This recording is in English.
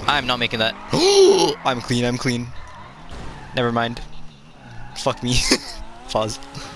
I'm not making that. I'm clean, I'm clean. Never mind. Fuck me. Pause.